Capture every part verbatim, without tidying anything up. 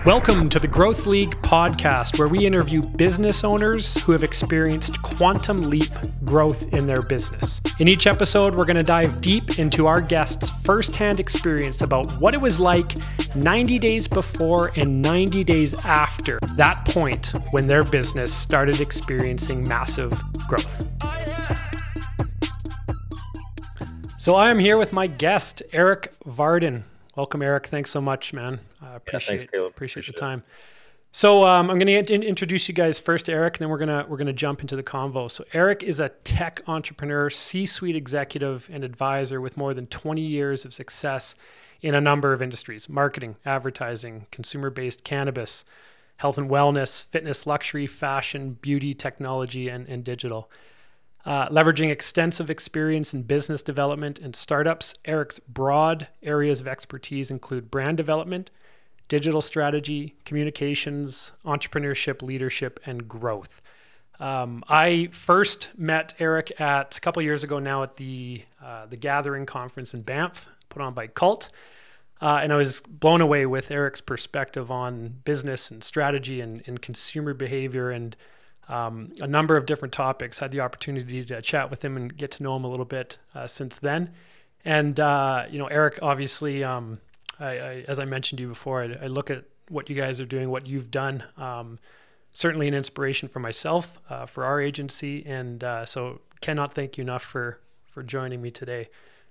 Welcome to the Growth League podcast, where we interview business owners who have experienced quantum leap growth in their business. In each episode, we're going to dive deep into our guests' firsthand experience about what it was like ninety days before and ninety days after that point when their business started experiencing massive growth. So I am here with my guest, Eric Vardon. Welcome, Eric. Thanks so much, man. I appreciate, yeah, thanks, appreciate, appreciate the time. It. So um, I'm going to introduce you guys first to Eric, and then we're going to we're going to jump into the convo. So Eric is a tech entrepreneur, C-suite executive, and advisor with more than twenty years of success in a number of industries: marketing, advertising, consumer-based cannabis, health and wellness, fitness, luxury, fashion, beauty, technology, and, and digital. Uh, leveraging extensive experience in business development and startups, Eric's broad areas of expertise include brand development, digital strategy, communications, entrepreneurship, leadership, and growth. Um, I first met Eric at a couple years ago now at the uh, the Gathering conference in Banff, put on by Cult, uh, and I was blown away with Eric's perspective on business and strategy and, and consumer behavior and Um, a number of different topics. Had the opportunity to chat with him and get to know him a little bit uh, since then. And, uh, you know, Eric, obviously, um, I, I, as I mentioned to you before, I, I look at what you guys are doing, what you've done. Um, certainly an inspiration for myself, uh, for our agency. And uh, so cannot thank you enough for, for joining me today.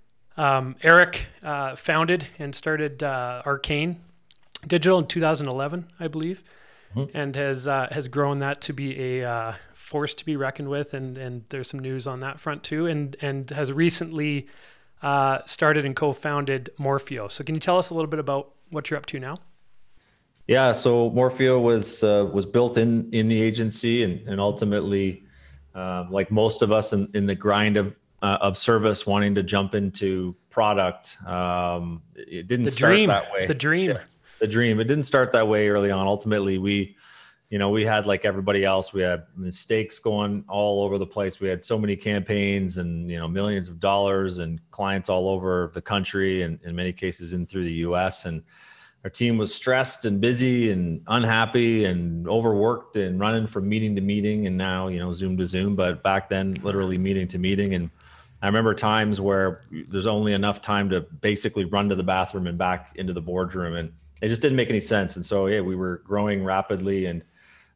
Um, Eric uh, founded and started uh, Arcane Digital in two thousand eleven, I believe. And has uh, has grown that to be a uh, force to be reckoned with, and and there's some news on that front too. And and has recently uh, started and co-founded Morpheo. So can you tell us a little bit about what you're up to now? Yeah, so Morpheo was uh, was built in in the agency, and and ultimately, uh, like most of us in, in the grind of uh, of service, wanting to jump into product. Um, it didn't the start dream, that way. The dream. Yeah. The dream. It didn't start that way early on. Ultimately, we, you know, we had, like everybody else, we had mistakes going all over the place. We had so many campaigns and, you know, millions of dollars and clients all over the country, and in many cases in through the U S. And our team was stressed and busy and unhappy and overworked and running from meeting to meeting, and now, you know, Zoom to Zoom, but back then literally meeting to meeting. And I remember times where there's only enough time to basically run to the bathroom and back into the boardroom, and it just didn't make any sense. And so, yeah, we were growing rapidly, and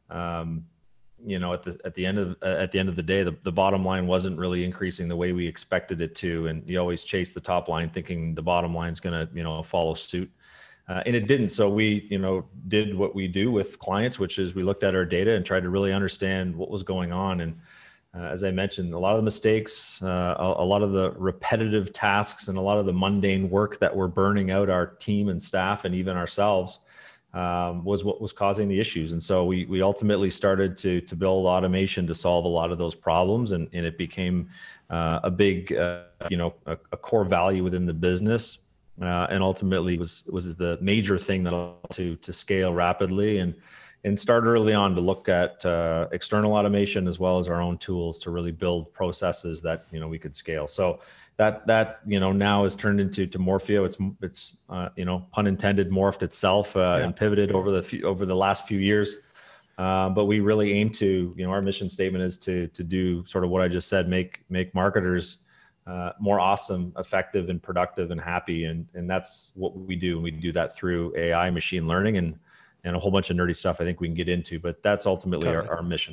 um, you know, at the at the end of uh, at the end of the day, the, the bottom line wasn't really increasing the way we expected it to. And you always chase the top line, thinking the bottom line is going to, you know, follow suit, uh, and it didn't. So we, you know, did what we do with clients, which is we looked at our data and tried to really understand what was going on. And Uh, as I mentioned, a lot of the mistakes, uh, a, a lot of the repetitive tasks, and a lot of the mundane work that were burning out our team and staff and even ourselves um, was what was causing the issues. And so we we ultimately started to to build automation to solve a lot of those problems, and, and it became uh, a big, uh, you know, a, a core value within the business, uh, and ultimately was was the major thing that allowed to to scale rapidly, and. And start early on to look at uh, external automation as well as our own tools to really build processes that, you know, we could scale. So that that you know now has turned into to Morpheo. It's it's uh, you know, pun intended, morphed itself uh, yeah. and pivoted over the few, over the last few years. Uh, but we really aim to, you know, our mission statement is to to do sort of what I just said: make make marketers uh, more awesome, effective, and productive and happy. And and that's what we do. And we do that through A I, machine learning, and and a whole bunch of nerdy stuff I think we can get into, but that's ultimately totally. our, our mission.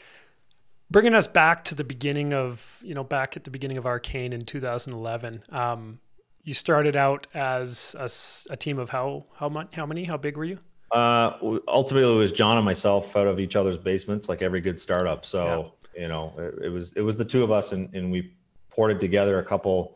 Bringing us back to the beginning of, you know, back at the beginning of Arcane in two thousand eleven, um, you started out as a, a team of how, how much, how many, how big were you? Uh, ultimately it was John and myself out of each other's basements, like every good startup. So, yeah. you know, it, it was, it was the two of us, and, and we ported together a couple,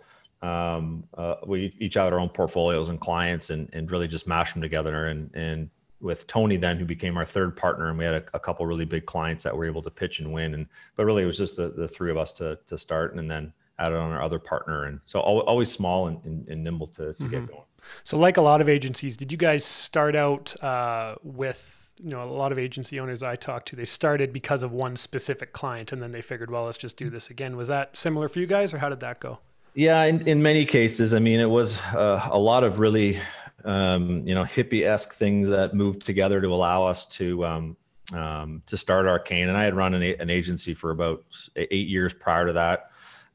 um, uh, we each had our own portfolios and clients, and, and really just mashed them together. And, and, with Tony then, who became our third partner, and we had a, a couple really big clients that were able to pitch and win. And but really, it was just the, the three of us to to start, and then added on our other partner. And so always small and, and, and nimble to, to mm-hmm. get going. So like a lot of agencies, did you guys start out uh, with, you know, a lot of agency owners I talked to, they started because of one specific client, and then they figured, well, let's just do this again. Was that similar for you guys, or how did that go? Yeah, in, in many cases, I mean, it was uh, a lot of really um, you know, hippie-esque things that moved together to allow us to, um, um, to start Arcane. And I had run an, an agency for about eight years prior to that.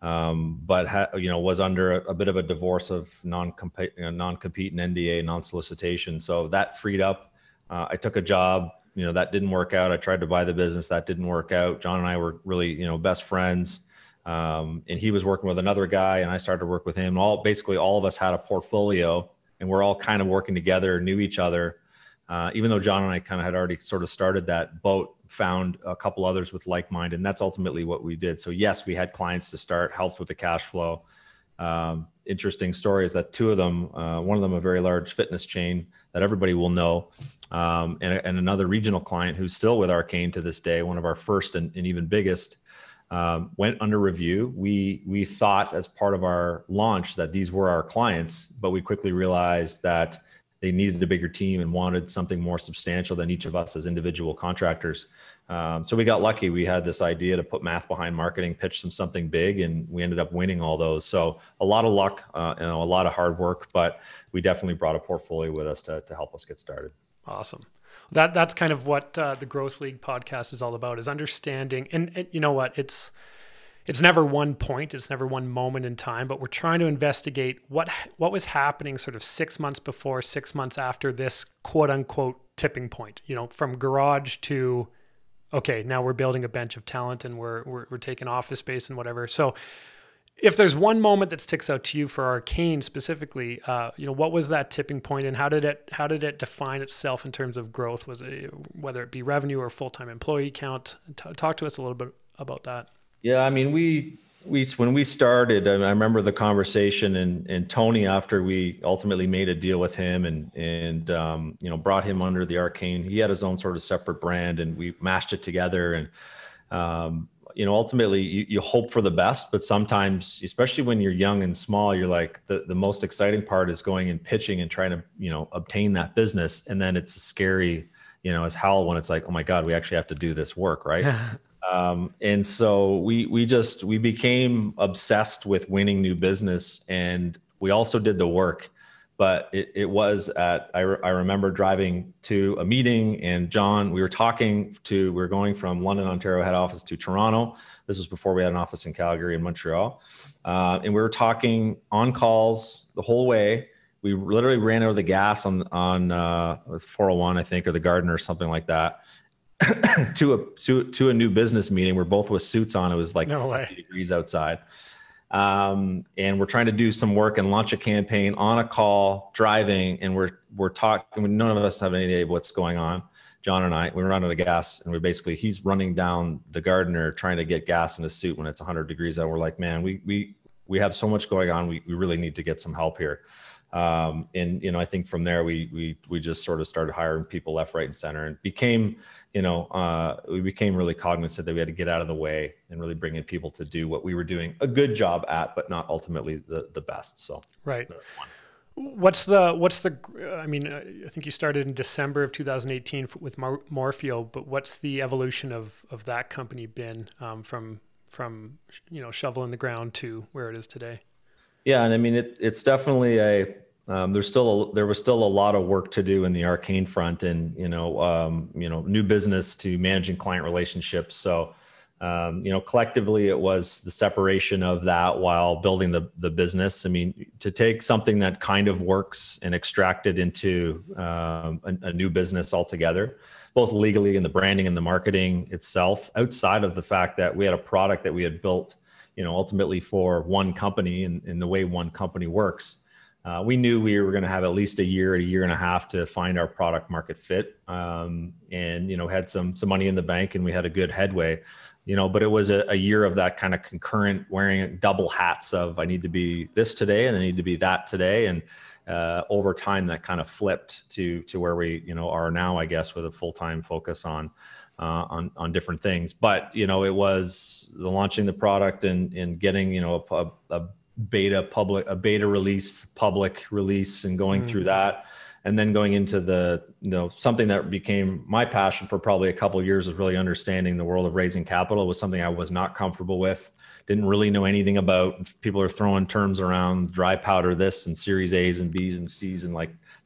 Um, but, ha, you know, was under a, a bit of a divorce of non-compete, you know, non-compete and N D A, non-solicitation. So that freed up. Uh, I took a job, you know, that didn't work out. I tried to buy the business. That didn't work out. John and I were really, you know, best friends. Um, and he was working with another guy and I started to work with him. All, basically all of us had a portfolio and we're all kind of working together, knew each other. Uh, even though John and I kind of had already sort of started that boat, found a couple others with like mind, and that's ultimately what we did. So yes, we had clients to start, helped with the cash flow. Um, interesting story is that two of them, uh, one of them a very large fitness chain that everybody will know, um, and, and another regional client who's still with Arcane to this day, one of our first and, and even biggest, um, went under review. We we thought as part of our launch that these were our clients, but we quickly realized that they needed a bigger team and wanted something more substantial than each of us as individual contractors. Um, so we got lucky. We had this idea to put math behind marketing, pitch them something big, and we ended up winning all those. So a lot of luck, uh, you know, a lot of hard work, but we definitely brought a portfolio with us to, to help us get started. Awesome. That that's kind of what uh, the Growth League podcast is all about, is understanding. And, and you know what, it's, It's never one point, it's never one moment in time, but we're trying to investigate what what was happening sort of six months before, six months after this quote unquote tipping point, you know, from garage to, okay, now we're building a bench of talent and we're, we're, we're taking office space and whatever. So if there's one moment that sticks out to you for Arcane specifically, uh, you know, what was that tipping point and how did it, how did it define itself in terms of growth? Was it, whether it be revenue or full-time employee count? T- talk to us a little bit about that. Yeah, I mean, we we when we started, I remember the conversation, and and Tony, after we ultimately made a deal with him, and and um, you know, brought him under the Arcane. He had his own sort of separate brand, and we mashed it together. And um, you know, ultimately, you, you hope for the best, but sometimes, especially when you're young and small, you're like the the most exciting part is going and pitching and trying to, you know, obtain that business, and then it's scary, you know, as hell when it's like, oh my God, we actually have to do this work, right? Um, and so we, we just, we became obsessed with winning new business, and we also did the work, but it, it was at, I, re, I remember driving to a meeting, and John, we were talking to, we were going from London, Ontario head office to Toronto. This was before we had an office in Calgary and Montreal. Uh, and we were talking on calls the whole way. We literally ran out of the gas on, on, uh, four oh one, I think, or the Garden or something like that. to a to, to a new business meeting. We're both with suits on. It was like no fifty degrees outside. Um, and we're trying to do some work and launch a campaign on a call, driving, and we're we're talking. None of us have any idea what's going on. John and I, we run out of gas, and we're basically, he's running down the Gardiner trying to get gas in his suit when it's one hundred degrees out. We're like, man, we we we have so much going on. We we really need to get some help here. Um, and, you know, I think from there, we, we, we just sort of started hiring people left, right, and center, and became, you know, uh, we became really cognizant that we had to get out of the way and really bring in people to do what we were doing a good job at, but not ultimately the, the best. So, right. What's the, what's the, I mean, I think you started in December of two thousand eighteen with Mor- Morpheo, but what's the evolution of, of that company been, um, from, from, you know, shovel in the ground to where it is today? Yeah, and I mean, it, it's definitely a, um, there's still, a, there was still a lot of work to do in the Arcane front, and, you know, um, you know, new business to managing client relationships. So, um, you know, collectively it was the separation of that while building the, the business. I mean, to take something that kind of works and extract it into um, a, a new business altogether, both legally and the branding and the marketing itself, outside of the fact that we had a product that we had built, you know, ultimately for one company, and, and the way one company works. Uh, we knew we were going to have at least a year, a year and a half to find our product market fit, um, and, you know, had some, some money in the bank, and we had a good headway, you know, but it was a, a year of that kind of concurrent wearing double hats of, I need to be this today and I need to be that today. And uh, over time that kind of flipped to, to where we, you know, are now, I guess, with a full-time focus on, Uh, on, on different things. But, you know, it was the launching the product and, and getting, you know, a, a beta public, a beta release, public release, and going mm. through that. And then going into the, you know, something that became my passion for probably a couple of years was really understanding the world of raising capital. It was something I was not comfortable with, didn't really know anything about. People are throwing terms around, dry powder this and series A's and B's and C's and like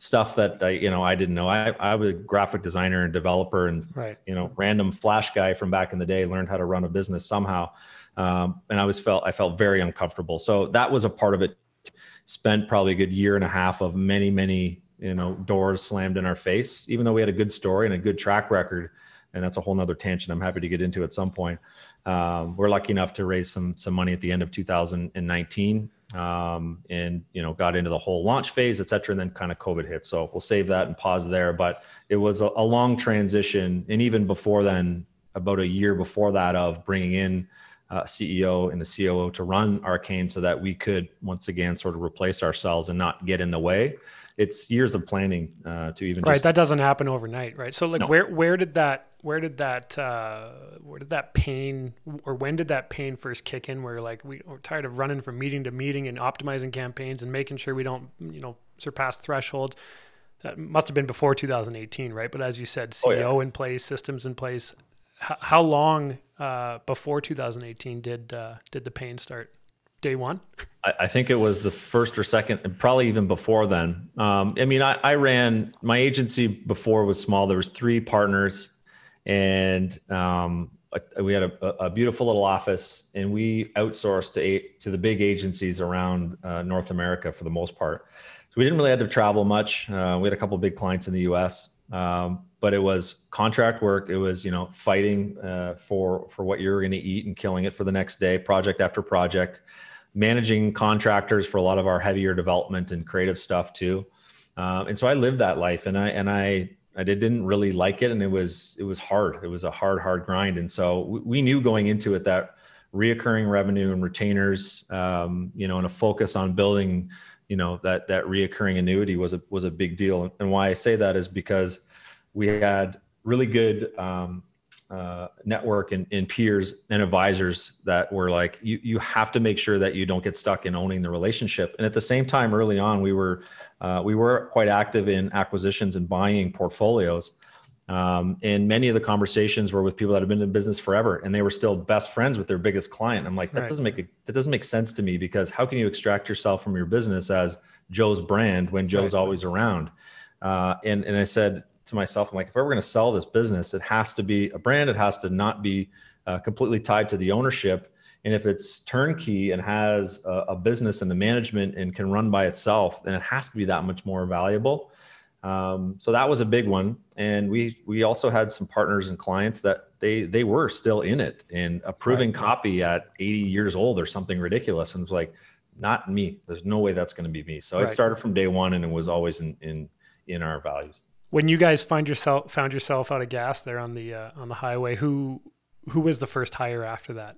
stuff that I, you know, I didn't know. I, I was a graphic designer and developer and, right. you know, random Flash guy from back in the day, learned how to run a business somehow. Um, and I was felt, I felt very uncomfortable. So that was a part of it. Spent probably a good year and a half of many, many, you know, doors slammed in our face, even though we had a good story and a good track record. And that's a whole nother tangent I'm happy to get into at some point. Um, we're lucky enough to raise some some money at the end of two thousand nineteen, um, and you know got into the whole launch phase, et cetera. And then kind of COVID hit. So we'll save that and pause there. But it was a, a long transition, and even before then, about a year before that, of bringing in a C E O and the C O O to run Arcane, so that we could once again sort of replace ourselves and not get in the way. It's years of planning uh, to even right. Just, that doesn't happen overnight, right? So like, no. where where did that where did that uh, where did that pain, or when did that pain first kick in? Where like we, we're tired of running from meeting to meeting and optimizing campaigns and making sure we don't you know surpass thresholds. That must have been before two thousand eighteen, right? But as you said, C E O oh, yeah. in place, systems in place. H- how long uh, before two thousand eighteen did uh, did the pain start? Day one? I, I think it was the first or second, and probably even before then. Um, I mean, I, I ran my agency before was small. There was three partners, and um, we had a, a beautiful little office, and we outsourced to eight, to the big agencies around uh, North America for the most part. So we didn't really have to travel much. Uh, we had a couple of big clients in the U S, um, but it was contract work. It was, you know, fighting uh, for for what you were going to eat and killing it for the next day, project after project. Managing contractors for a lot of our heavier development and creative stuff too. Um, and so I lived that life, and I, and I, I didn't really like it. And it was, it was hard. It was a hard, hard grind. And so we, we knew going into it that reoccurring revenue and retainers, um, you know, and a focus on building, you know, that, that reoccurring annuity was a, was a big deal. And why I say that is because we had really good, um, Uh, network and, and peers and advisors that were like, you you have to make sure that you don't get stuck in owning the relationship. And at the same time, early on, we were uh, we were quite active in acquisitions and buying portfolios. Um, and many of the conversations were with people that have been in business forever, and they were still best friends with their biggest client. I'm like, that right. doesn't make a, that doesn't make sense to me, because how can you extract yourself from your business as Joe's brand when Joe's right. always around? Uh, and and I said to myself, I'm like, if I were going to sell this business, it has to be a brand. It has to not be uh, completely tied to the ownership. And if it's turnkey and has a, a business and the management and can run by itself, then it has to be that much more valuable. Um, so that was a big one. And we, we also had some partners and clients that they, they were still in it and approving right. copy at eighty years old or something ridiculous. And it was like, not me. There's no way that's going to be me. So right. it started from day one, and it was always in, in, in our values. When you guys find yourself found yourself out of gas there on the uh, on the highway, who who was the first hire after that?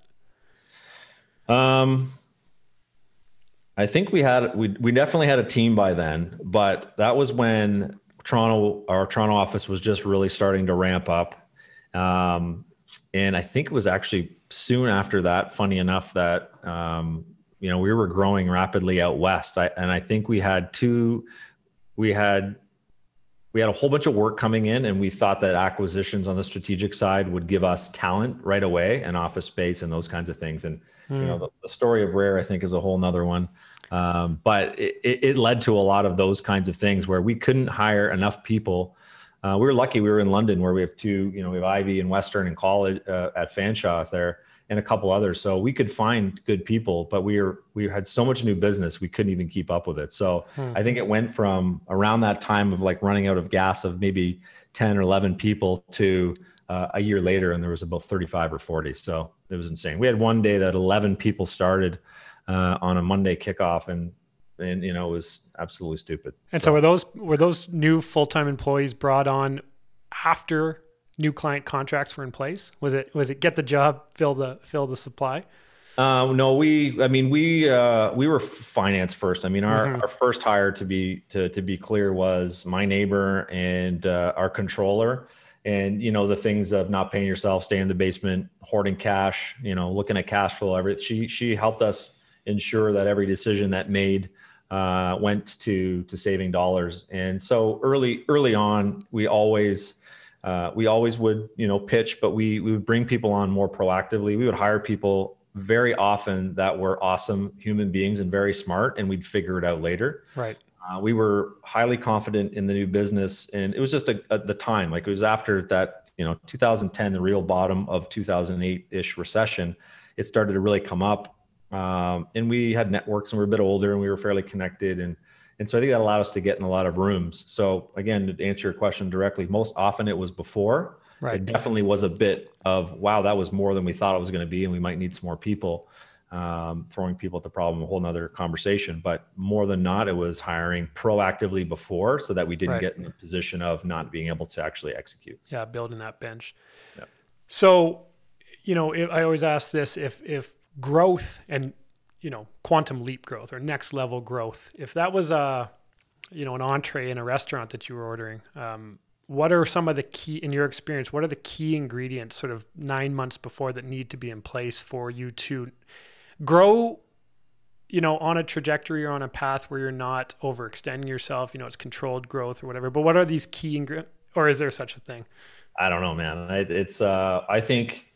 Um, I think we had we we definitely had a team by then, but that was when Toronto our Toronto office was just really starting to ramp up, um, and I think it was actually soon after that. Funny enough, that um, you know we were growing rapidly out west, I, and I think we had two we had. We had a whole bunch of work coming in, and we thought that acquisitions on the strategic side would give us talent right away and office space and those kinds of things. And, mm. you know, the, the story of Rare, I think, is a whole nother one. Um, but it, it led to a lot of those kinds of things where we couldn't hire enough people. Uh, we were lucky we were in London, where we have two, you know, we have Ivy and Western and college uh, at Fanshawe there, and a couple others. So we could find good people, but we were, we had so much new business, we couldn't even keep up with it. So hmm. I think it went from around that time of like running out of gas of maybe ten or eleven people to uh, a year later, and there was about thirty-five or forty. So it was insane. We had one day that eleven people started uh, on a Monday kickoff, and, and, you know, it was absolutely stupid. And so, so were those, were those new full-time employees brought on after new client contracts were in place? Was it, was it get the job, fill the, fill the supply? Uh, no, we, I mean, we, uh, we were finance first. I mean, our, mm-hmm. our first hire, to be, to, to be clear, was my neighbor and, uh, our controller. And, you know, the things of not paying yourself, staying in the basement, hoarding cash, you know, looking at cash flow, everything. She, she helped us ensure that every decision that made, uh, went to, to saving dollars. And so early, early on, we always, Uh, we always would, you know, pitch, but we, we would bring people on more proactively. We would hire people very often that were awesome human beings and very smart, and we'd figure it out later. Right. Uh, we were highly confident in the new business, and it was just a, at the time, like it was after that, you know, two thousand ten, the real bottom of two thousand eight-ish recession, it started to really come up. Um, and we had networks and we were a bit older and we were fairly connected. And, and so I think that allowed us to get in a lot of rooms. So again, to answer your question directly, most often it was before. Right. It definitely was a bit of, wow, that was more than we thought it was going to be, and we might need some more people. Um, throwing people at the problem, a whole nother conversation. But more than not, it was hiring proactively before so that we didn't right. get in a position of not being able to actually execute. Yeah, building that bench. Yeah. So, you know, I always ask this, if if growth and, you know, quantum leap growth or next level growth, if that was a, you know, an entree in a restaurant that you were ordering, um, what are some of the key, in your experience, what are the key ingredients sort of nine months before that need to be in place for you to grow, you know, on a trajectory or on a path where you're not overextending yourself, you know, it's controlled growth or whatever, but what are these key ingredients, or is there such a thing? I don't know, man. It's, uh, I think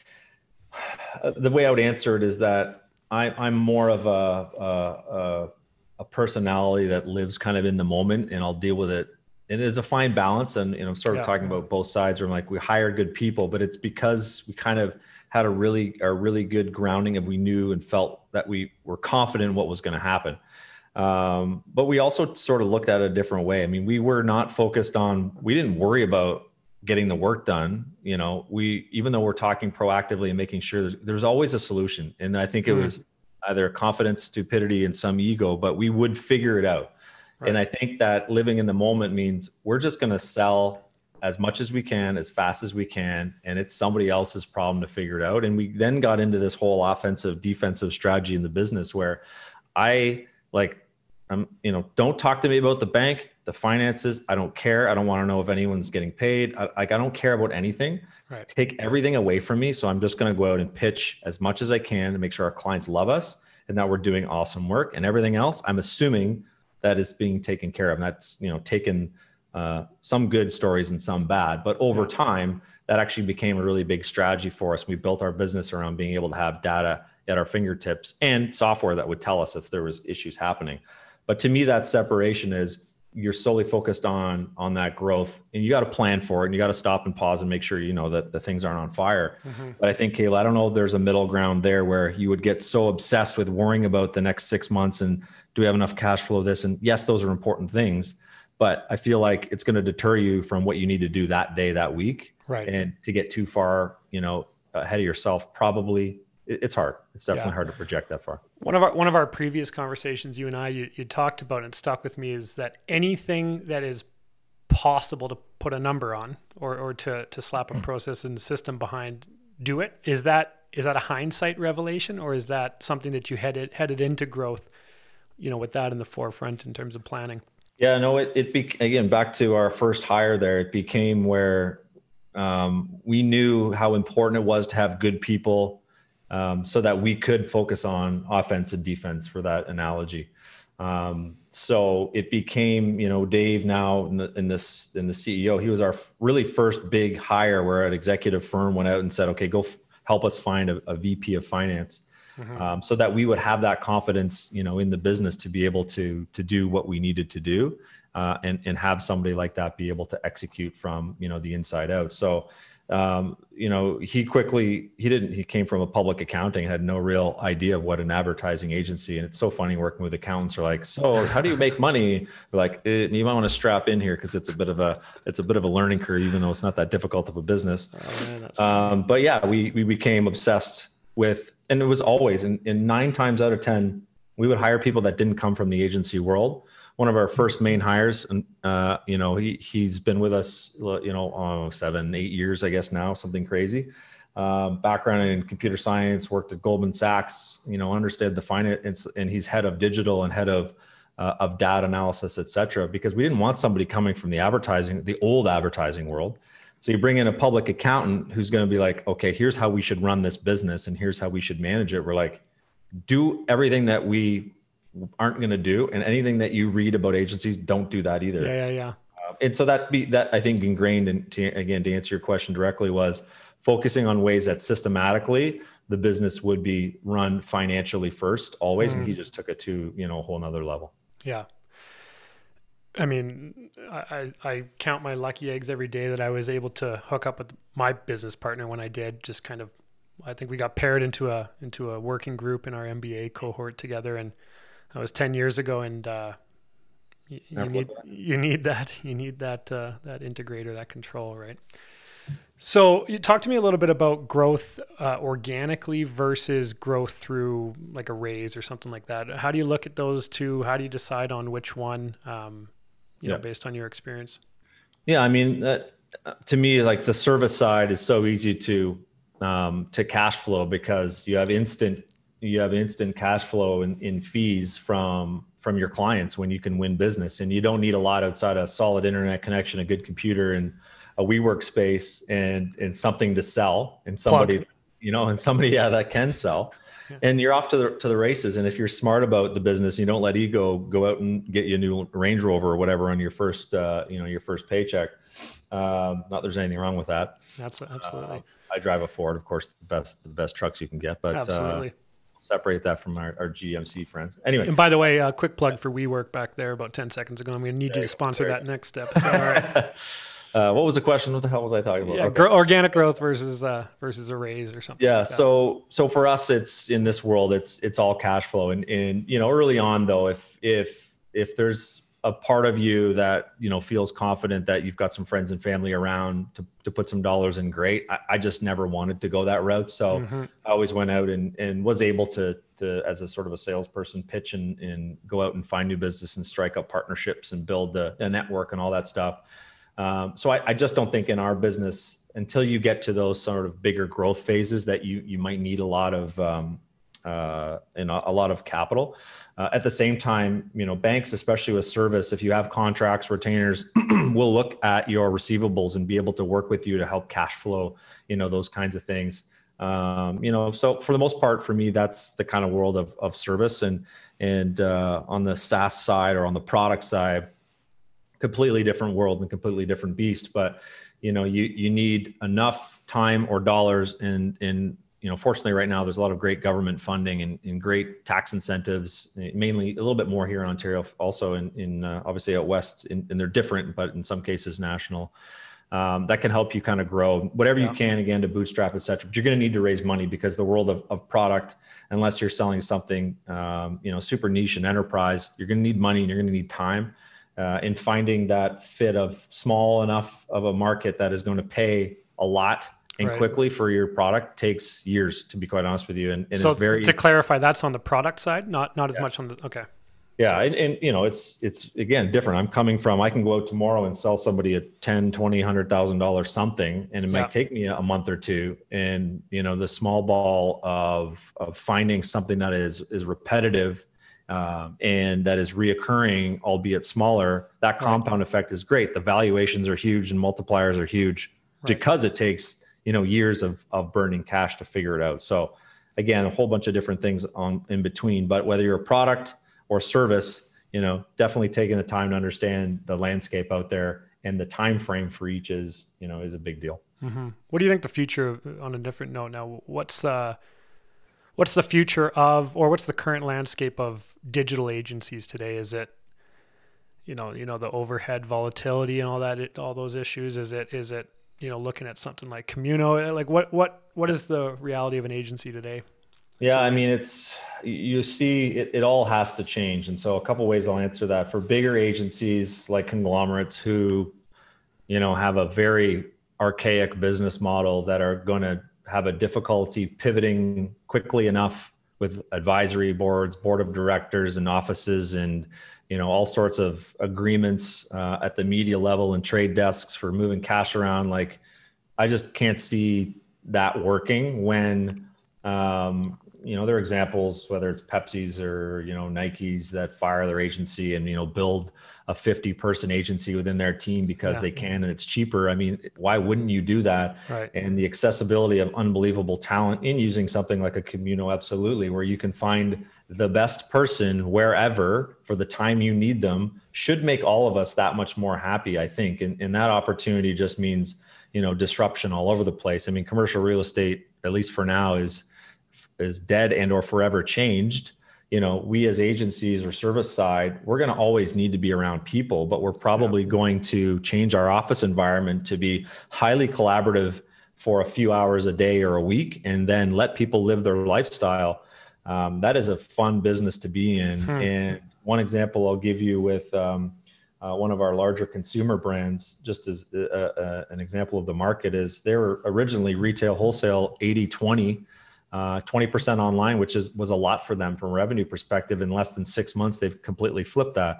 the way I would answer it is that I, I'm more of a, a, a personality that lives kind of in the moment, and I'll deal with it. And it is a fine balance. And, you know, I'm sort of yeah. talking about both sides where I'm like, we hire good people, but it's because we kind of had a really, a really good grounding, and we knew and felt that we were confident in what was going to happen. Um, but we also sort of looked at it a different way. I mean, we were not focused on, we didn't worry about getting the work done. You know, we, even though we're talking proactively and making sure there's, there's always a solution. And I think it mm-hmm. was either confidence, stupidity, and some ego, but we would figure it out. Right. And I think that living in the moment means we're just going to sell as much as we can, as fast as we can. And it's somebody else's problem to figure it out. And we then got into this whole offensive, defensive strategy in the business where I like, I'm, you know, don't talk to me about the bank, the finances. I don't care. I don't want to know if anyone's getting paid. I, like, I don't care about anything. Right. Take everything away from me. So I'm just going to go out and pitch as much as I can to make sure our clients love us and that we're doing awesome work, and everything else I'm assuming that is being taken care of. And that's, you know, taken uh, some good stories and some bad, but over yeah. time that actually became a really big strategy for us. We built our business around being able to have data at our fingertips and software that would tell us if there was issues happening. But to me, that separation is you're solely focused on, on that growth, and you got to plan for it, and you got to stop and pause and make sure, you know, that the things aren't on fire. Mm-hmm. But I think, Kayla, I don't know if there's a middle ground there where you would get so obsessed with worrying about the next six months and do we have enough cash flow, this, and yes, those are important things, but I feel like it's going to deter you from what you need to do that day, that week. Right. And to get too far, you know, ahead of yourself, probably it's hard. It's definitely yeah. hard to project that far. One of our, one of our previous conversations, you and I, you, you talked about, and it stuck with me, is that anything that is possible to put a number on or, or to, to slap a process and system behind, do it. Is that, is that a hindsight revelation, or is that something that you headed, headed into growth, you know, with that in the forefront in terms of planning? Yeah, no, it, it be, again, back to our first hire there, it became where um, we knew how important it was to have good people, Um, so that we could focus on offense and defense, for that analogy. Um, so it became, you know, Dave now in, the, in this, in the C E O, he was our really first big hire where an executive firm went out and said, okay, go f- help us find a, a V P of finance. Mm-hmm. Um, so that we would have that confidence, you know, in the business to be able to, to do what we needed to do, uh, and, and have somebody like that be able to execute from, you know, the inside out. So, um, you know, he quickly, he didn't, he came from a public accounting, had no real idea of what an advertising agency. And it's so funny working with accountants are like, so how do you make money? We're like, eh, you might want to strap in here, cause it's a bit of a, it's a bit of a learning curve, even though it's not that difficult of a business. Oh, man, that's um, but yeah, we, we became obsessed with, and it was always in, in nine times out of ten, we would hire people that didn't come from the agency world. One of our first main hires, and uh, you know, he he's been with us, you know, oh, seven, eight years, I guess now, something crazy. Um, background in computer science, worked at Goldman Sachs, you know, understood the finance, and he's head of digital and head of uh, of data analysis, et cetera. Because we didn't want somebody coming from the advertising, the old advertising world. So you bring in a public accountant who's going to be like, okay, here's how we should run this business, and here's how we should manage it. We're like, do everything that we aren't going to do, and anything that you read about agencies, don't do that either. Yeah, yeah, yeah. Uh, and so that be that I think ingrained in, to, again, to answer your question directly, was focusing on ways that systematically the business would be run financially first, always. Mm. And he just took it to, you know, a whole nother level. Yeah. I mean, I, I count my lucky eggs every day that I was able to hook up with my business partner when I did. Just kind of, I think we got paired into a into a working group in our M B A cohort together, and that was ten years ago. And uh, you, you need you need that you need that uh, that integrator, that control, right? So you talk to me a little bit about growth uh, organically versus growth through like a raise or something like that. How do you look at those two? How do you decide on which one, um, you yeah. know, based on your experience? Yeah. I mean, uh, to me, like the service side is so easy to, um, to cash flow because you have instant, you have instant cash flow in, in fees from, from your clients when you can win business, and you don't need a lot outside a solid internet connection, a good computer, and a WeWork space and, and something to sell, and somebody, Plug. you know, and somebody, yeah, that can sell, yeah. and you're off to the, to the races. And if you're smart about the business, you don't let ego go out and get you a new Range Rover or whatever on your first, uh, you know, your first paycheck. Um, not there's anything wrong with that. That's absolutely. Uh, I drive a Ford, of course, the best, the best trucks you can get, but absolutely. Uh, separate that from our, our G M C friends. Anyway. And by the way, a uh, quick plug for WeWork back there about ten seconds ago. I'm going to need you to sponsor there. that next episode. All right. Uh, what was the question? What the hell was I talking about? Yeah, okay. Organic growth versus uh, versus a raise or something. Yeah. Like so so for us, it's in this world, it's it's all cash flow. And and you know, early on though, if if if there's a part of you that you know feels confident that you've got some friends and family around to to put some dollars in, great. I, I just never wanted to go that route, so mm-hmm. I always went out and and was able to to as a sort of a salesperson pitch and and go out and find new business and strike up partnerships and build the, a network and all that stuff. Um, so I, I just don't think in our business, until you get to those sort of bigger growth phases, that you you might need a lot of um, uh, and a, a lot of capital. Uh, at the same time, you know, banks, especially with service, if you have contracts, retainers, will look at your receivables and be able to work with you to help cash flow, you know, those kinds of things. Um, you know, so for the most part, for me, that's the kind of world of of service. And and uh, on the SaaS side or on the product side, completely different world and completely different beast. But, you know, you, you need enough time or dollars. And, and, you know, fortunately right now, there's a lot of great government funding and, and great tax incentives, mainly a little bit more here in Ontario, also in, in uh, obviously out West, in, and they're different, but in some cases national, um, that can help you kind of grow whatever yeah. you can, again, to bootstrap, et cetera. But you're going to need to raise money because the world of, of product, unless you're selling something, um, you know, super niche and enterprise, you're going to need money and you're going to need time. Uh, in finding that fit of small enough of a market that is going to pay a lot and right. quickly for your product takes years, to be quite honest with you. And, and so it's very, to clarify, that's on the product side, not not as yeah. much on the, okay. Yeah. So and, and, you know, it's, it's again, different. I'm coming from, I can go out tomorrow and sell somebody a ten, twenty, one hundred thousand dollars something, and it yeah. might take me a month or two. And, you know, the small ball of, of finding something that is, is repetitive, Um, and that is reoccurring, albeit smaller, that compound right. effect is great. The valuations are huge and multipliers are huge right. because it takes, you know, years of, of burning cash to figure it out. So again, a whole bunch of different things on in between, but whether you're a product or service, you know, definitely taking the time to understand the landscape out there and the time frame for each is, you know, is a big deal. Mm-hmm. What do you think the future, on a different note now, what's, uh, What's the future of, or what's the current landscape of digital agencies today? Is it, you know, you know, the overhead volatility and all that, all those issues? Is it, is it, you know, looking at something like Communo? Like what, what, what is the reality of an agency today? Yeah, I mean, it's, you see, it, it all has to change. And so a couple of ways I'll answer that. For bigger agencies like conglomerates who, you know, have a very archaic business model that are going to have a difficulty pivoting quickly enough with advisory boards, board of directors and offices, and, you know, all sorts of agreements uh, at the media level and trade desks for moving cash around. Like, I just can't see that working when, um, you know, there are examples, whether it's Pepsi's or, you know, Nike's that fire their agency and, you know, build a fifty person agency within their team because yeah. they can, and it's cheaper. I mean, why wouldn't you do that? Right. And the accessibility of unbelievable talent in using something like a Communo, absolutely, where you can find the best person wherever for the time you need them, should make all of us that much more happy, I think. And, and that opportunity just means, you know, disruption all over the place. I mean, commercial real estate, at least for now, is is dead and or forever changed. you know, we as agencies or service side, we're going to always need to be around people, but we're probably yeah. going to change our office environment to be highly collaborative for a few hours a day or a week, and then let people live their lifestyle. Um, that is a fun business to be in. Hmm. And one example I'll give you with um, uh, one of our larger consumer brands, just as a, a, an example of the market, is they were originally retail wholesale eighty twenty. Uh, twenty percent online, which is was a lot for them from a revenue perspective. In less than six months, they've completely flipped that.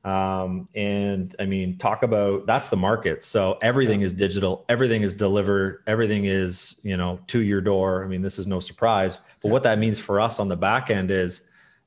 Um, and I mean, talk about, that's the market. So everything yeah. is digital, everything is delivered, everything is, you know, to your door. I mean, this is no surprise, but yeah. what that means for us on the back end is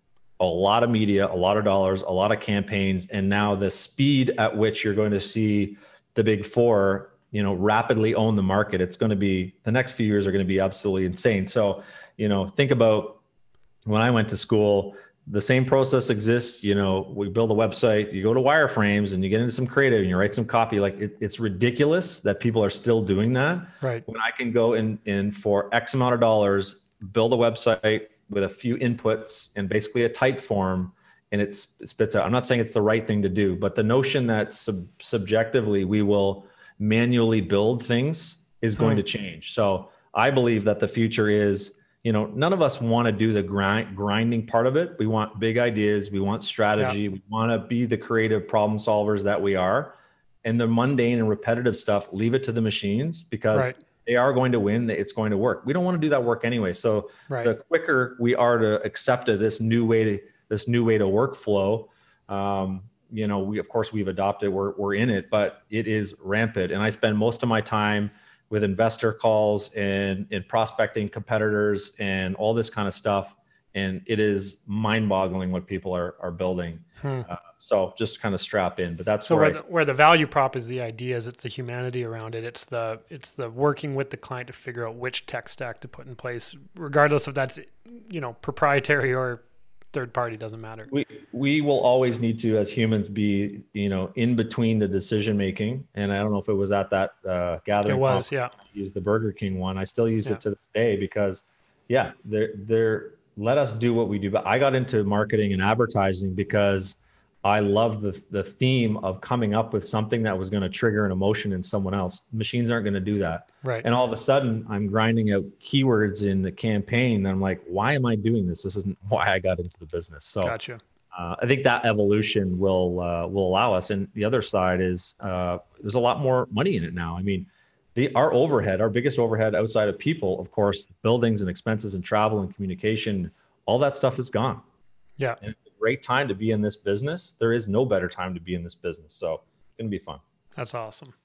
a lot of media, a lot of dollars, a lot of campaigns. And now the speed at which you're going to see the big four, you know, rapidly own the market. It's going to be, the next few years are going to be absolutely insane. So, you know, think about when I went to school, the same process exists. You know, we build a website, you go to wireframes and you get into some creative and you write some copy. Like it, it's ridiculous that people are still doing that. Right. When I can go in, in for X amount of dollars, build a website with a few inputs and basically a type form, and it's, it spits out. I'm not saying it's the right thing to do, but the notion that sub- subjectively we will manually build things is going hmm. to change. So I believe that the future is, you know, none of us want to do the grind, grinding part of it. We want big ideas. We want strategy. Yeah. We want to be the creative problem solvers that we are. And the mundane and repetitive stuff, leave it to the machines, because right. they are going to win. It's going to work. We don't want to do that work anyway. So right. the quicker we are to accept this new way to, this new way to workflow, um, you know, we, of course we've adopted, we're, we're in it, but it is rampant. And I spend most of my time with investor calls and, and prospecting competitors and all this kind of stuff. And it is mind boggling what people are, are building. Hmm. Uh, so just kind of strap in, but that's so where, where, the, where the value prop is the ideas, it's the humanity around it. It's the, it's the working with the client to figure out which tech stack to put in place, regardless if that's, you know, proprietary or third party, doesn't matter. We we will always need to, as humans, be, you know, in between the decision making. And I don't know if it was at that uh, gathering. It was, yeah. Use the Burger King one. I still use yeah. it to this day because, yeah, they're they're let us do what we do. But I got into marketing and advertising because I love the the theme of coming up with something that was going to trigger an emotion in someone else. Machines aren't going to do that. Right. And all of a sudden I'm grinding out keywords in the campaign. And I'm like, why am I doing this? This isn't why I got into the business. So gotcha. uh, I think that evolution will, uh, will allow us. And the other side is uh, there's a lot more money in it now. I mean, the, our overhead, our biggest overhead outside of people, of course, buildings and expenses and travel and communication, all that stuff is gone. Yeah. And great time to be in this business. There is no better time to be in this business. So it's going to be fun. That's awesome.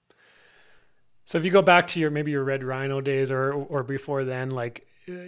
So if you go back to your, maybe your Red Rhino days or, or before then, like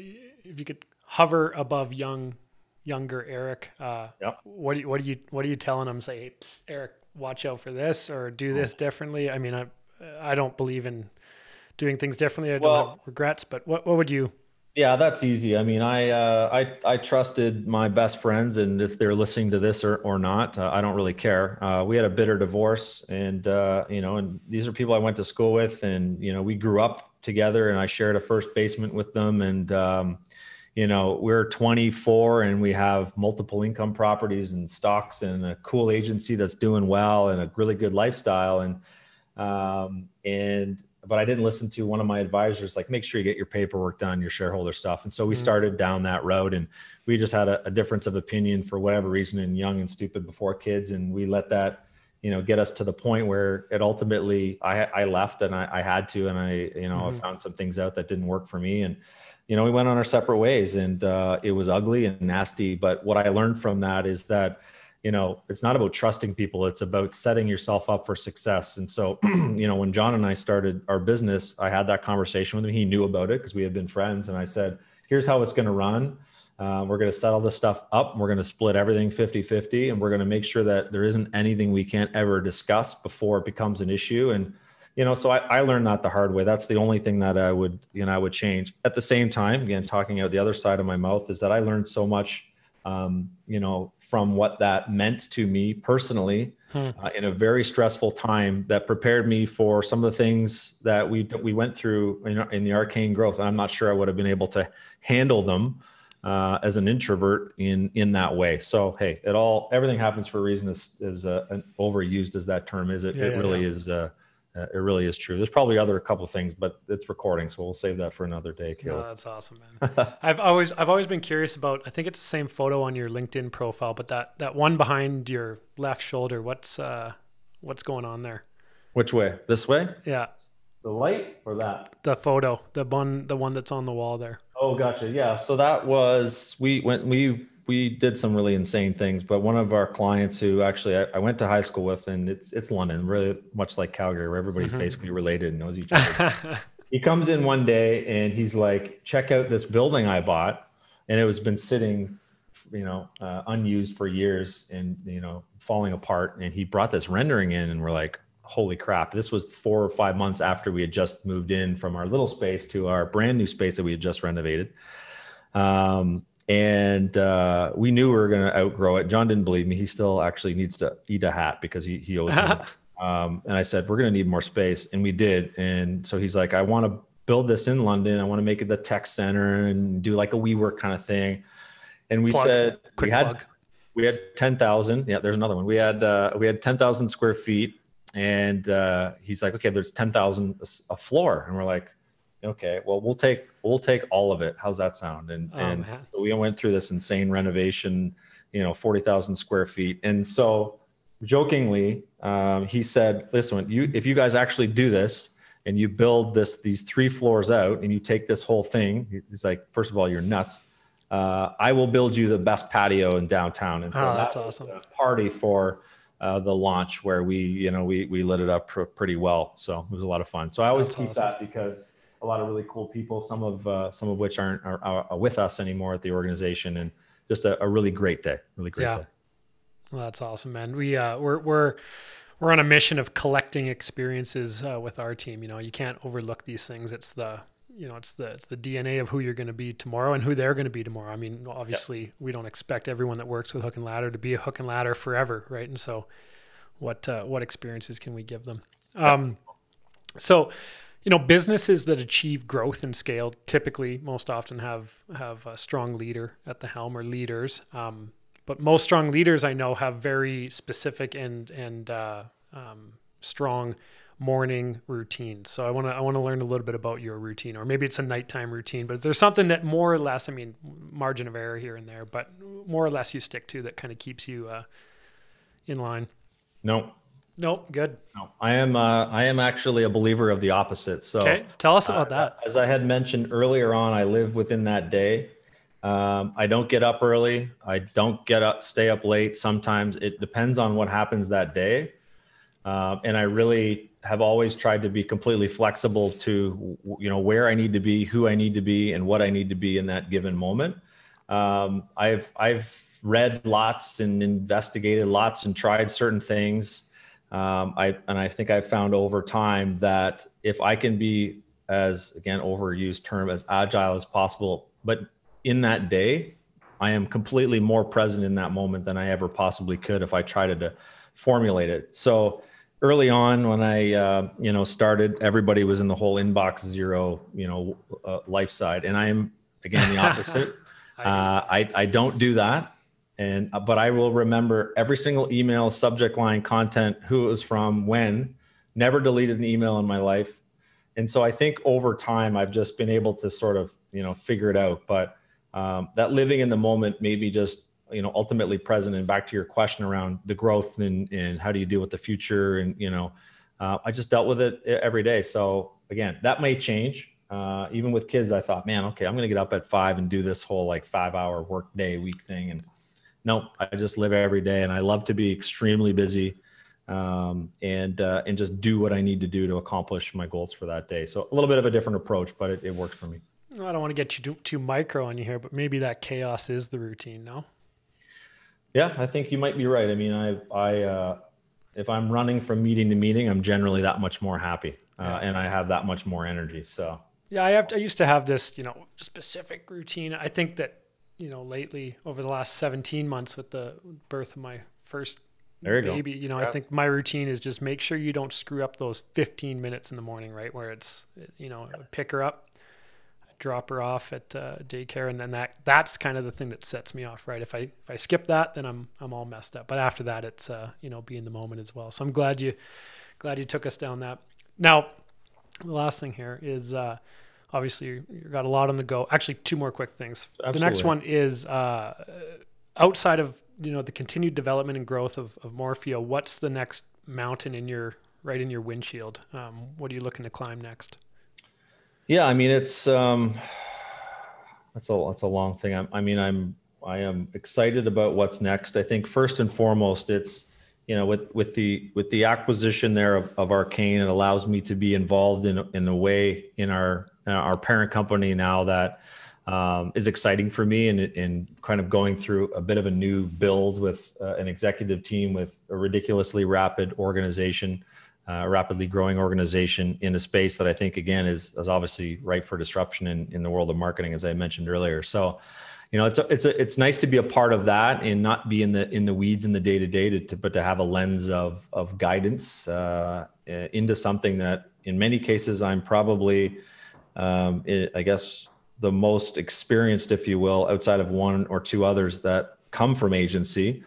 if you could hover above young, younger Eric, uh, yep. what do you, what do you, what are you telling him? Say, hey, psst, Eric, watch out for this or do this oh. differently. I mean, I, I don't believe in doing things differently. I don't well, have regrets, but what, what would you? Yeah, that's easy. I mean, I, uh, I, I trusted my best friends, and if they're listening to this or, or not, uh, I don't really care. Uh, we had a bitter divorce, and, uh, you know, and these are people I went to school with, and, you know, we grew up together, and I shared a first basement with them. And, um, you know, we're twenty-four and we have multiple income properties and stocks and a cool agency that's doing well and a really good lifestyle. And, um, and, but I didn't listen to one of my advisors, like, make sure you get your paperwork done, your shareholder stuff. And so we mm-hmm. started down that road, and we just had a, a difference of opinion for whatever reason, and young and stupid before kids. And we let that, you know, get us to the point where it ultimately, I, I left and I, I had to, and I, you know, mm-hmm. I found some things out that didn't work for me. And, you know, we went on our separate ways, and uh, it was ugly and nasty. But what I learned from that is that, you know, it's not about trusting people. It's about setting yourself up for success. And so, you know, when John and I started our business, I had that conversation with him. He knew about it because we had been friends. And I said, here's how it's going to run. Uh, we're going to set all this stuff up. We're going to split everything fifty fifty. And we're going to make sure that there isn't anything we can't ever discuss before it becomes an issue. And, you know, so I, I learned that the hard way. That's the only thing that I would, you know, I would change. At the same time, again, talking out the other side of my mouth, is that I learned so much, um, you know, from what that meant to me personally hmm. uh, in a very stressful time, that prepared me for some of the things that we we went through in, in the Arcane growth. And I'm not sure I would have been able to handle them uh, as an introvert in, in that way. So, hey, it all, everything happens for a reason, as, as uh, an overused as that term is. It, yeah, it yeah, really yeah. is, uh, uh, it really is true. There's probably other a couple of things, but it's recording, so we'll save that for another day, Caleb. No, that's awesome, man. I've always, I've always been curious about, I think it's the same photo on your LinkedIn profile, but that, that one behind your left shoulder, what's, uh, what's going on there? Which way? This way? Yeah. The light or that? The photo, the one, the one that's on the wall there. Oh, gotcha. Yeah. So that was, we went, we, we did some really insane things, but one of our clients who actually I, I went to high school with, and it's, it's London, really much like Calgary, where everybody's mm-hmm. basically related and knows each other. He comes in one day and he's like, check out this building I bought. And it was been sitting, you know, uh, unused for years and, you know, falling apart. And he brought this rendering in, and we're like, holy crap. This was four or five months after we had just moved in from our little space to our brand new space that we had just renovated. Um, and uh, we knew we were going to outgrow it. John didn't believe me. He still actually needs to eat a hat because he, he owes me. Um, and I said, we're going to need more space. And we did. And so he's like, I want to build this in London. I want to make it the tech center and do like a WeWork kind of thing. And we plug. said, Quick we had, plug. we had ten thousand. Yeah, there's another one. We had, uh, we had ten thousand square feet. And uh, he's like, okay, there's ten thousand a floor. And we're like, okay, well, we'll take, we'll take all of it. How's that sound? And, oh, and so we went through this insane renovation, you know, forty thousand square feet. And so jokingly, um, he said, listen, you, if you guys actually do this and you build this, these three floors out and you take this whole thing, he's like, first of all, you're nuts. Uh, I will build you the best patio in downtown. And so oh, that's that awesome. was a party for uh, the launch where we, you know, we, we lit it up pr- pretty well. So it was a lot of fun. So I always that's keep awesome. that because a lot of really cool people, some of, uh, some of which aren't are, are with us anymore at the organization, and just a, a really great day, really great yeah. day. Well, that's awesome, man. We, uh, we're, we're, we're on a mission of collecting experiences uh, with our team. You know, you can't overlook these things. It's the, you know, it's the, it's the D N A of who you're going to be tomorrow and who they're going to be tomorrow. I mean, obviously yep. we don't expect everyone that works with Hook and Ladder to be a Hook and Ladder forever. Right. And so what, uh, what experiences can we give them? Um, so, you know, businesses that achieve growth and scale typically most often have, have a strong leader at the helm, or leaders. Um, but most strong leaders I know have very specific and, and, uh, um, strong morning routine. So I want to, I want to learn a little bit about your routine, or maybe it's a nighttime routine, but is there something that more or less, I mean, margin of error here and there, but more or less you stick to that kind of keeps you, uh, in line? No. Nope. Good. No, I am, uh, I am actually a believer of the opposite. So okay. Tell us about uh, that. As I had mentioned earlier on, I live within that day. Um, I don't get up early. I don't get up, stay up late. Sometimes it depends on what happens that day. Um, and I really have always tried to be completely flexible to, you know, where I need to be, who I need to be, and what I need to be in that given moment. Um, I've, I've read lots and investigated lots and tried certain things. Um, I, and I think I've found over time that if I can be, as again, overused term, as agile as possible, but in that day, I am completely more present in that moment than I ever possibly could if I tried to formulate it. So early on when I, uh, you know, started, everybody was in the whole inbox zero, you know, uh, life side. And I am, again, the opposite. uh, I, I don't do that. And, but I will remember every single email, subject line, content, who it was from, when. Never deleted an email in my life. And so I think over time, I've just been able to sort of, you know, figure it out. But um, that living in the moment, maybe just, you know, ultimately present. And back to your question around the growth and, and how do you deal with the future? And, you know, uh, I just dealt with it every day. So again, that may change. Uh, even with kids, I thought, man, okay, I'm going to get up at five and do this whole like five hour work day week thing. And no, I just live every day, and I love to be extremely busy, um, and, uh, and just do what I need to do to accomplish my goals for that day. So a little bit of a different approach, but it, it works for me. I don't want to get you too, too micro on you here, but maybe that chaos is the routine, no? Yeah, I think you might be right. I mean, I, I, uh, if I'm running from meeting to meeting, I'm generally that much more happy, uh, yeah. and I have that much more energy. So yeah, I have, to, I used to have this, you know, specific routine. I think that, you know, lately over the last seventeen months with the birth of my first there you baby, go. you know, yeah. I think my routine is just make sure you don't screw up those fifteen minutes in the morning, right? Where it's, you know, yeah. I would pick her up, drop her off at uh, daycare, and then that that's kind of the thing that sets me off, right? If I if I skip that, then I'm I'm all messed up. But after that, it's uh, you know, be in the moment as well. So I'm glad you glad you took us down that. Now, the last thing here is uh, obviously you got a lot on the go. Actually, two more quick things. Absolutely. The next one is uh, outside of, you know, the continued development and growth of, of Morpheo, what's the next mountain in your right in your windshield? Um, what are you looking to climb next? Yeah, I mean, it's um, that's a that's a long thing. I, I mean, I'm I am excited about what's next. I think first and foremost, it's, you know, with with the with the acquisition there of, of Arcane, it allows me to be involved in in a way in our in our parent company now that um, is exciting for me, and and kind of going through a bit of a new build with uh, an executive team with a ridiculously rapid organization. Uh, rapidly growing organization in a space that I think, again, is, is obviously ripe for disruption in, in the world of marketing, as I mentioned earlier. So, you know, it's a, it's a, it's nice to be a part of that and not be in the in the weeds in the day to day, to but to have a lens of of guidance uh, into something that, in many cases, I'm probably, um, it, I guess, the most experienced, if you will, outside of one or two others that come from agency.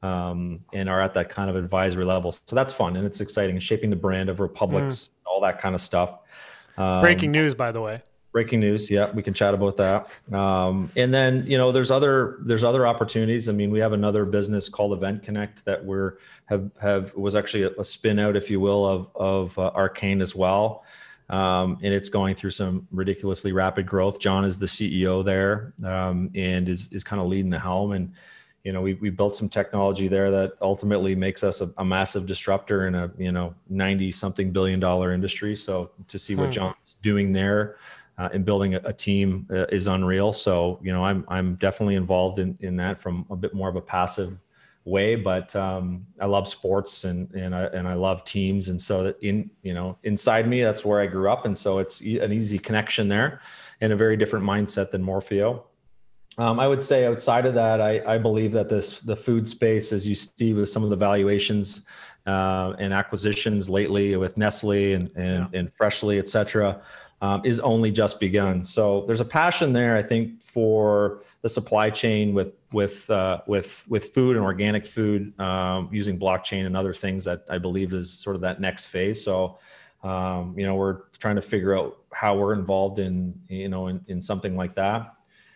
Um, and are at that kind of advisory level. So that's fun, and it's exciting, shaping the brand of Republics, mm. all that kind of stuff. Um, breaking news, by the way. Breaking news. Yeah, we can chat about that. Um, and then, you know, there's other there's other opportunities. I mean, we have another business called Event Connect that we're have have was actually a, a spin out, if you will, of of uh, Arcane as well. Um, and it's going through some ridiculously rapid growth. John is the C E O there, um, and is is kind of leading the helm. And you know, we we built some technology there that ultimately makes us a, a massive disruptor in a, you know, ninety something billion dollar industry. So to see what hmm. John's doing there uh, and building a, a team uh, is unreal. So, you know, I'm I'm definitely involved in in that from a bit more of a passive way, but um, I love sports and and I and I love teams, and so that in you know inside me, that's where I grew up, and so it's e- an easy connection there, and a very different mindset than Morpheo. Um, I would say outside of that, I, I believe that this the food space, as you see with some of the valuations uh, and acquisitions lately with Nestle and and, yeah. and Freshly, et cetera, um, is only just begun. So there's a passion there, I think, for the supply chain with with uh, with with food and organic food, um, using blockchain and other things that I believe is sort of that next phase. So um, you know, we're trying to figure out how we're involved in you know in, in something like that.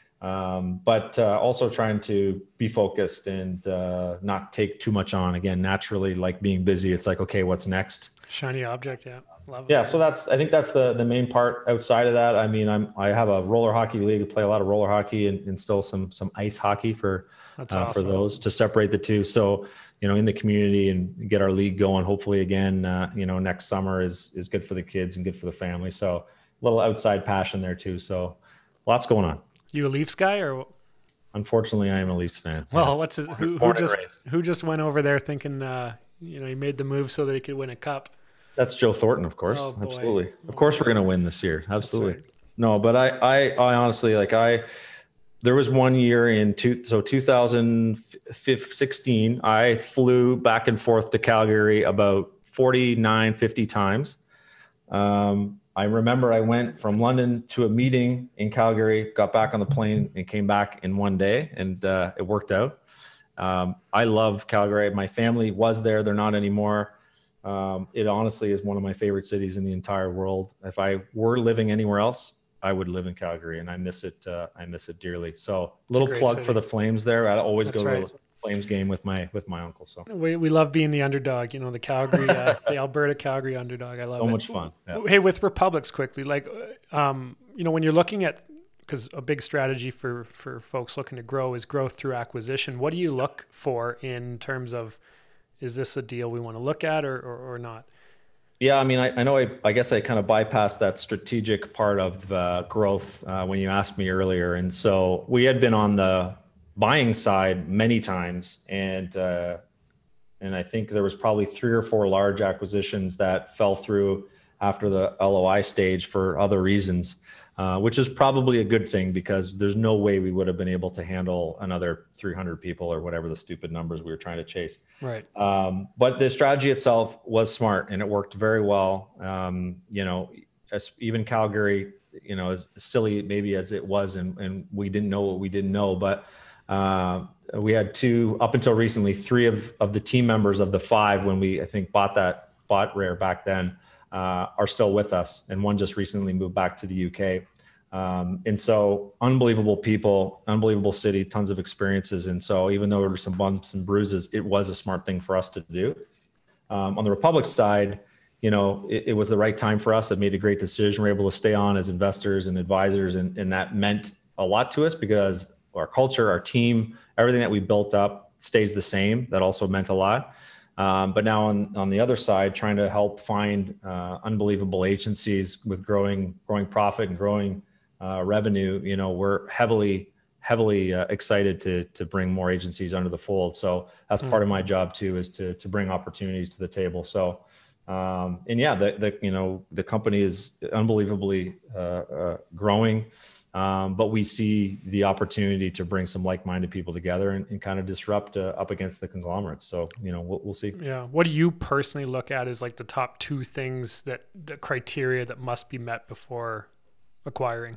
Um, but uh, also trying to be focused and uh, not take too much on. Again, naturally, like being busy, it's like, okay, what's next? Shiny object, yeah, love it. Yeah, so that's I think that's the the main part. Outside of that, I mean, I'm I have a roller hockey league. I play a lot of roller hockey and, and still some some ice hockey for that's uh, awesome. for those to separate the two. So you know, in the community and get our league going. Hopefully, again, uh, you know, next summer is is good for the kids and good for the family. So a little outside passion there too. So lots going on. You a Leafs guy, or? Unfortunately, I am a Leafs fan. Well, yes. what's his, who, who just who just went over there thinking, uh, you know, he made the move so that he could win a cup? That's Joe Thornton, of course. Oh, absolutely, of oh, course, boy. We're going to win this year. Absolutely. Right. No, but I, I, I honestly like I. There was one year in two, so two thousand sixteen, I flew back and forth to Calgary about forty-nine, fifty times. Um, I remember I went from London to a meeting in Calgary, got back on the plane and came back in one day, and uh, it worked out. Um, I love Calgary. My family was there. They're not anymore. Um, it honestly is one of my favorite cities in the entire world. If I were living anywhere else, I would live in Calgary, and I miss it. Uh, I miss it dearly. So little plug city. for the Flames there. I always That's go right. to the Flames game with my with my uncle. So we we love being the underdog. You know, the Calgary, uh, the Alberta Calgary underdog. I love so it. So much fun. Yeah. Hey, with Republics quickly, like, um, you know, when you're looking at, because a big strategy for for folks looking to grow is growth through acquisition. What do you look for in terms of, is this a deal we want to look at or or, or not? Yeah, I mean, I, I know I, I guess I kind of bypassed that strategic part of uh, growth uh, when you asked me earlier. And so we had been on the buying side many times. And uh, and I think there was probably three or four large acquisitions that fell through after the L O I stage for other reasons, uh, which is probably a good thing because there's no way we would have been able to handle another three hundred people or whatever the stupid numbers we were trying to chase. Right. Um, but the strategy itself was smart and it worked very well. Um, you know, as even Calgary, you know, as silly maybe as it was, and, and we didn't know what we didn't know, but uh, we had two, up until recently, three of, of the team members of the five, when we, I think, bought that, bought Rare back then, uh, are still with us. And one just recently moved back to the U K. Um, and so unbelievable people, unbelievable city, tons of experiences. And so even though there were some bumps and bruises, it was a smart thing for us to do. Um, on the Republic side, you know, it, it was the right time for us. It made a great decision. We were able to stay on as investors and advisors. And, and that meant a lot to us because our culture, our team, everything that we built up stays the same. That also meant a lot. Um, but now on, on the other side, trying to help find uh, unbelievable agencies with growing, growing profit and growing uh, revenue, you know, we're heavily, heavily uh, excited to, to bring more agencies under the fold. So that's mm-hmm. part of my job too, is to, to bring opportunities to the table. So, um, and yeah, the, the, you know, the company is unbelievably uh, uh, growing. Um, but we see the opportunity to bring some like-minded people together and, and kind of disrupt uh, up against the conglomerates. So, you know, we'll, we'll see. Yeah. What do you personally look at as like the top two things that the criteria that must be met before acquiring?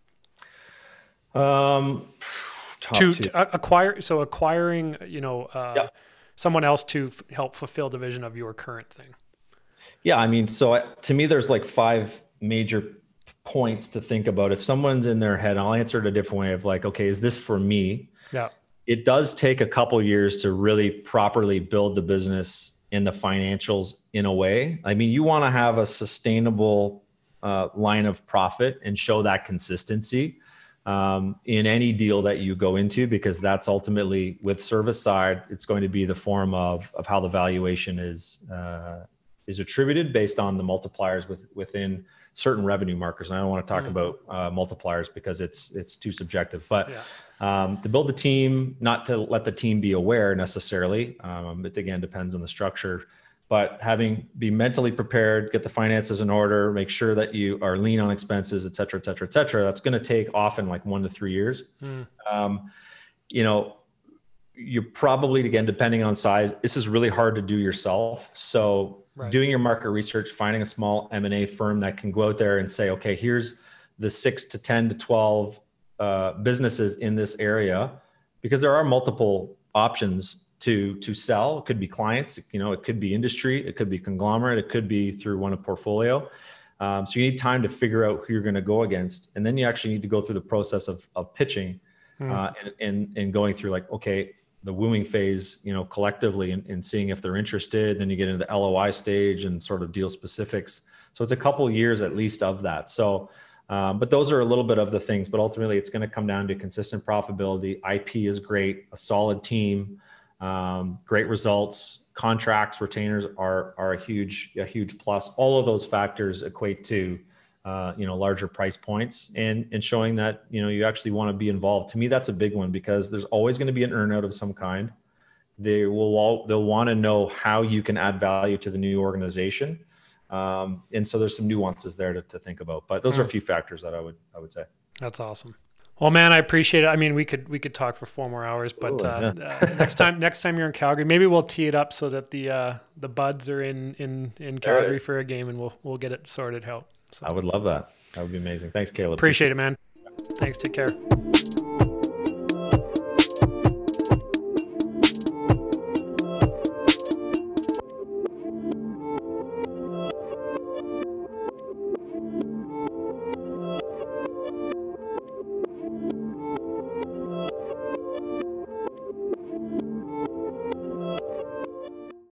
Um, to, to acquire. So acquiring, you know, uh, yeah. someone else to f- help fulfill the vision of your current thing. Yeah. I mean, so I, to me, there's like five major points to think about. If someone's in their head, I'll answer it a different way of like, okay, is this for me? Yeah. It does take a couple years to really properly build the business and the financials in a way. I mean, you want to have a sustainable uh, line of profit and show that consistency um, in any deal that you go into, because that's ultimately, with service side, it's going to be the form of, of how the valuation is, uh, is attributed based on the multipliers with, within certain revenue markers. And I don't want to talk mm. about uh, multipliers because it's, it's too subjective, but yeah. um, to build the team, not to let the team be aware necessarily. Um, it again depends on the structure, but having, be mentally prepared, get the finances in order, make sure that you are lean on expenses, et cetera, et cetera, et cetera. That's going to take often like one to three years. Mm. Um, you know, you probably, again, depending on size, this is really hard to do yourself. So right. doing your market research, finding a small M and A firm that can go out there and say, okay, here's the six to ten to twelve uh, businesses in this area, because there are multiple options to, to sell. It could be clients, you know, it could be industry, it could be conglomerate, it could be through one of portfolio. Um, so you need time to figure out who you're going to go against. And then you actually need to go through the process of, of pitching hmm. uh, and, and, and going through like, okay, the wooing phase, you know, collectively and, and seeing if they're interested. Then you get into the L O I stage and sort of deal specifics. So it's a couple of years at least of that. So, um, but those are a little bit of the things, but ultimately it's going to come down to consistent profitability. I P is great, a solid team, um, great results, contracts, retainers are, are a huge, a huge plus. All of those factors equate to, uh, you know, larger price points and, and showing that, you know, you actually want to be involved. To me, that's a big one, because there's always going to be an earn out of some kind. They will all, they'll want to know how you can add value to the new organization. Um, and so there's some nuances there to, to think about, but those are a few factors that I would, I would say. That's awesome. Well, man, I appreciate it. I mean, we could, we could talk for four more hours, but Ooh, uh, yeah. uh, next time, next time you're in Calgary, maybe we'll tee it up so that the, uh, the buds are in, in, in Calgary for a game, and we'll, we'll get it sorted out. So. I would love that. That would be amazing. Thanks, Caleb. Appreciate it, man. Thanks. Take care.